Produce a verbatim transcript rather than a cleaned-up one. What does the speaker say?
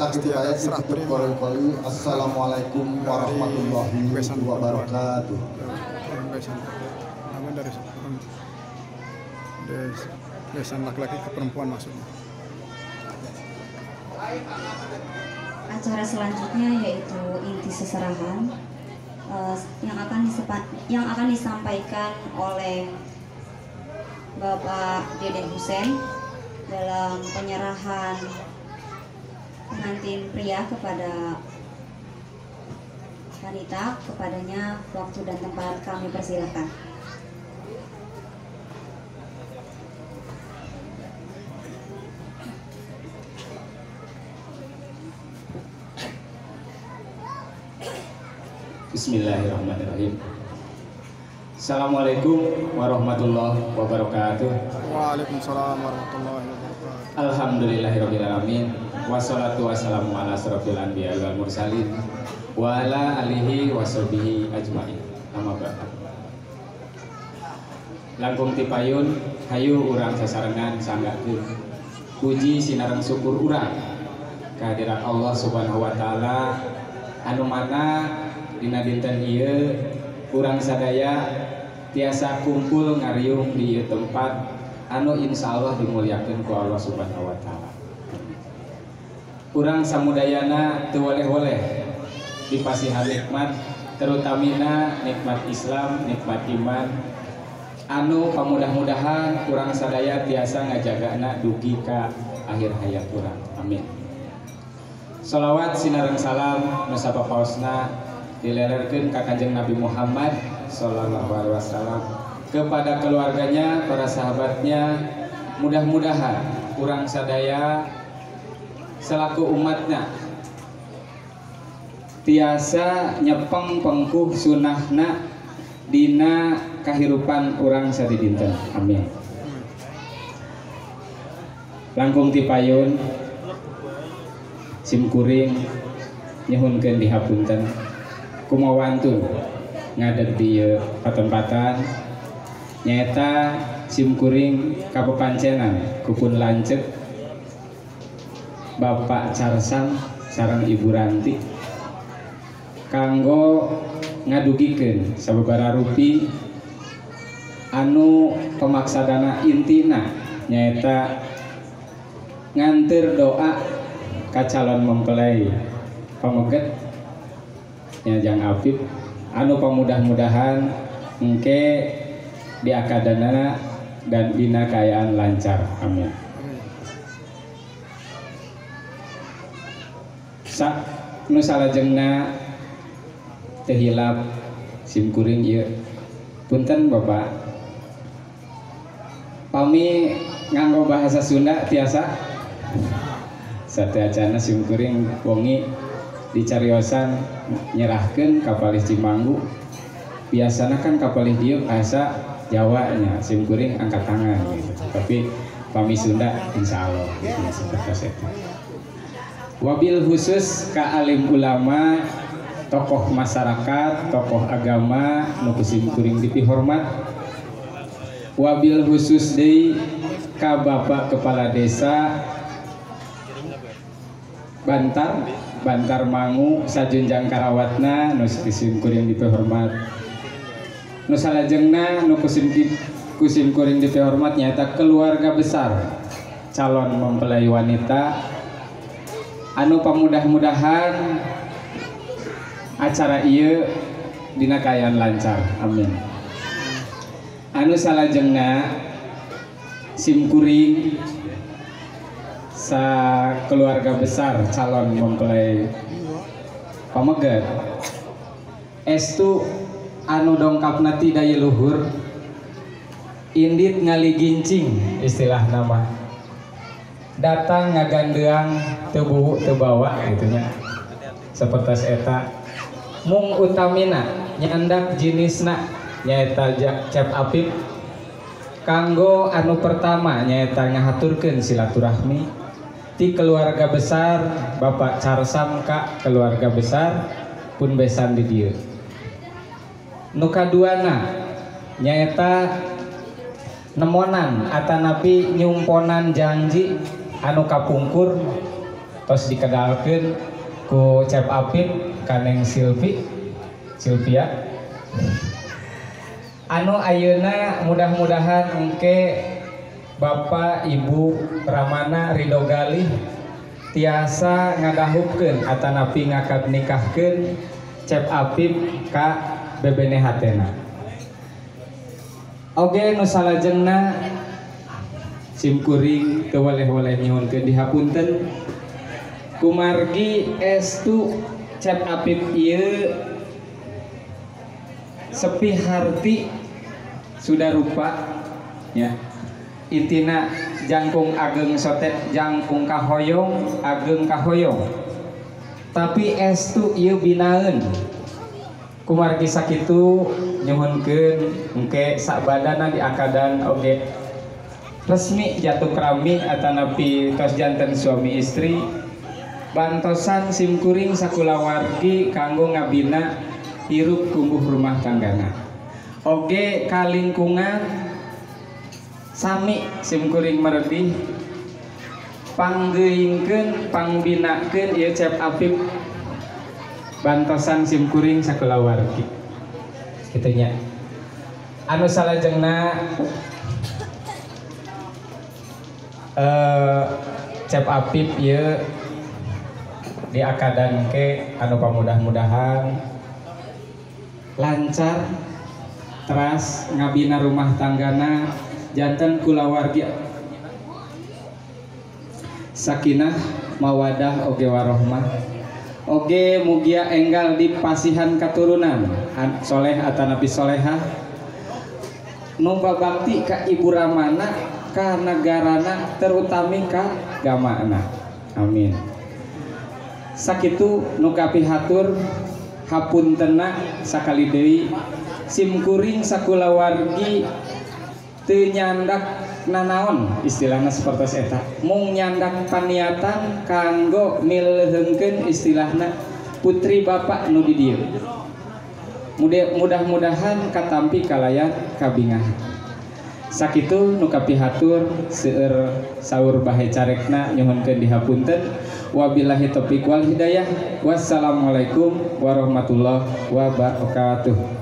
sakit saya cukup kali-kali. Assalamualaikum warahmatullahi wabarakatuh. Namanya dari besan laki-laki ke perempuan maksudnya. Acara selanjutnya yaitu inti seserahan uh, yang akan yang akan disampaikan oleh Bapak Deden Husein dalam penyerahan pengantin pria kepada wanita. Kepadanya waktu dan tempat kami persilahkan. Bismillahirrahmanirrahim. Assalamualaikum warahmatullahi wabarakatuh. Waalaikumsalam warahmatullahi wabarakatuh. Alhamdulillahirabbil alamin. Wassalatu wassalamu ala asrofil anbiya wal mursalin wa ala alihi washabihi ajmain. Amma ba'du. Langkung tipayun hayu urang sasarengan sanggakeun puji sinareng syukur urang kehadirat Allah Subhanahu wa taala anu mana dina dinten ieu urang sadaya tiasa kumpul ngariung di ieu tempat anu insyaallah dimuliakeun ku Allah Subhanahu wa taala. Urang samudayana teu woleh-woleh dipasihan nikmat, terutamina nikmat Islam, nikmat iman anu pamudah-mudahan urang sadaya tiasa ngajagana dugi ka akhir hayat urang. Amin. Shalawat sinareng salam nu sapapaosna dilererkeun ka Kanjeng Nabi Muhammad sallallahu alaihi wasallam, kepada keluarganya, para sahabatnya. Mudah-mudahan urang sadaya selaku umatnya tiasa nyepeng pengkuh sunnahna dina kahirupan urang sadidinten. Amin. Langkung tipayun simkuring nyuhunkeun dihapunten kumawantun ngadet di patempatan nyaeta simkuring kapepancenan kupun lancet Bapak Carsam sareng Ibu Ranti kanggo ngadugikeun sababaraha rupi anu pemaksadana intina nyaeta nganteur doa ka calon mempelai pameget Nyajang Afif anu pamudah-mudahan engke di akadana dan dina kayaan lancar. Amin. Sa nu salajengna teu hilap simkuring ieu. Punten Bapak. Pami nganggo bahasa Sunda tiasa sateacana simkuring wengi dicariosan nyerahkeun ka palih Cimanggu. Biasana kan ka palih dieu bahasa Jawa nya simkuring angkat tangan gitu. Tapi pami Sunda insyaallah gitu seperti itu. Wabil khusus ka alim ulama, tokoh masyarakat, tokoh agama nu simkuring dipihormat. Wabil khusus deui ka Bapak Kepala Desa Bantar Bantar Mangu sajunjang karawatna nu simkuring dipihormat. Nu salajengna nu kusimkuring dipihormat nyata keluarga besar calon mempelai wanita anu pamudah-mudahan acara ieu dina kayaan lancar. Amin. Anu salajengna simkuring sa keluarga besar calon mempelai pameget estu anu dongkapna ti daya luhur indit ngali gincing istilah nama datang ngagandeang teu buhu teu bawa gitunya sapertos eta mung utamina nyandak jenisna nyaeta Cep Apip kanggo anu pertama nyaeta ngahaturkeun silaturahmi ti keluarga besar Bapak Carsam ka keluarga besar pun besan di dieu. Nu kaduana nyaeta nemonan atanapi nyumponan janji anu kapungkur tos dikenalkeun ku Cep Apip kaneng Silvi Silvia anu ayeuna mudah-mudahan engke Bapak Ibu Ramana Ridho Galih tiasa ngadahupkeun atanapi ngakad nikahkeun Cep Apip ka bebenehatena. Oge nu salajengna simkuring teu waleh-waleh nyuhunkeun dihapunten kumargi estu Cep Apip ieu sepi harti sudah rupa ya intina jangkung ageng sotet jangkung kahoyong ageng kahoyong tapi estu ieu binaeun kumargi sakitu nyuhunkeun engke sabadana diakadan oge resmi jatuh krami atanapi tos janten suami istri bantosan simkuring sakulawargi kanggo ngabina hirup kumbuh rumah tanggana oge kalingkungan sami simkuring meredih panggeuingkeun pangbinakeun ieu Cep Apip bantosan simkuring sakulawargi kitu nya. Anu salajengna eh Cep Apip ieu diakadan ke anu pamudah-mudahan lancar teras ngabina rumah tanggana janten kulawargi sakinah mawadah oge warohmah oge mugia enggal di pasihan katurunan soleh atanapi solehah nu babakti ka ibu ramana ka negarana terutami ka gamana amin. Sakitu nu kapihatur hapuntenna sakali deui simkuring sakulawargi teu nyandak nanaon istilahna sapertos eta mung nyandak paniatan kanggo mileuheungkeun istilahna putri bapak nu di dieu mudah-mudahan katampi kalayan kabingahan sakitu nu kapihatur seueur saur bahe carekna nyuhunkeun dihapunten wabillahi taufiq wal hidayah wassalamualaikum warahmatullahi wabarakatuh.